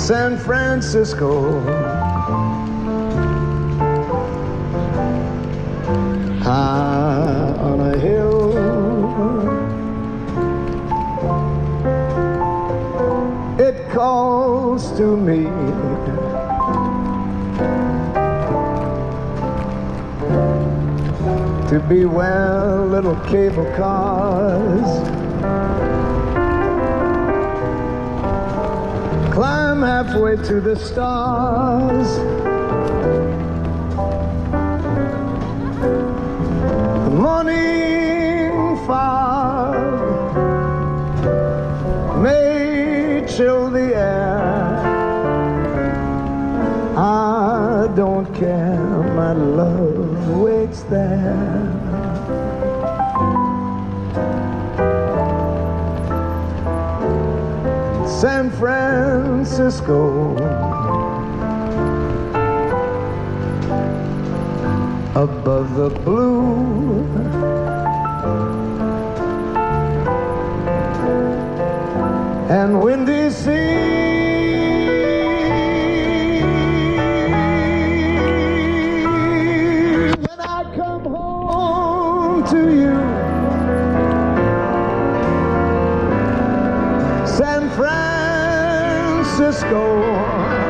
San Francisco, high on a hill, it calls to me. To be where little cable cars climb halfway to the stars. The morning fog may chill the air. I don't care, my love waits there. San Francisco, above the blue, and windy sea. When I come home to you, San Francisco,